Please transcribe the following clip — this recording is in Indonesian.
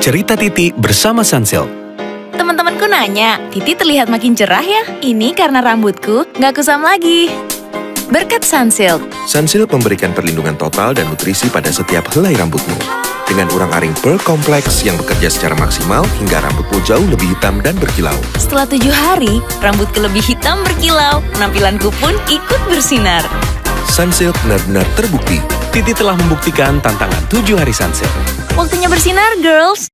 Cerita Titi bersama Sunsilk. Teman-temanku nanya, Titi terlihat makin cerah ya? Ini karena rambutku nggak kusam lagi. Berkat Sunsilk. Sunsilk memberikan perlindungan total dan nutrisi pada setiap helai rambutmu. Dengan urang-aring pearl kompleks yang bekerja secara maksimal hingga rambutmu jauh lebih hitam dan berkilau. Setelah 7 hari, rambutku lebih hitam berkilau. Penampilanku pun ikut bersinar. Sunsilk benar-benar terbukti. Titi telah membuktikan tantangan 7 hari Sunsilk. Waktunya bersinar, girls!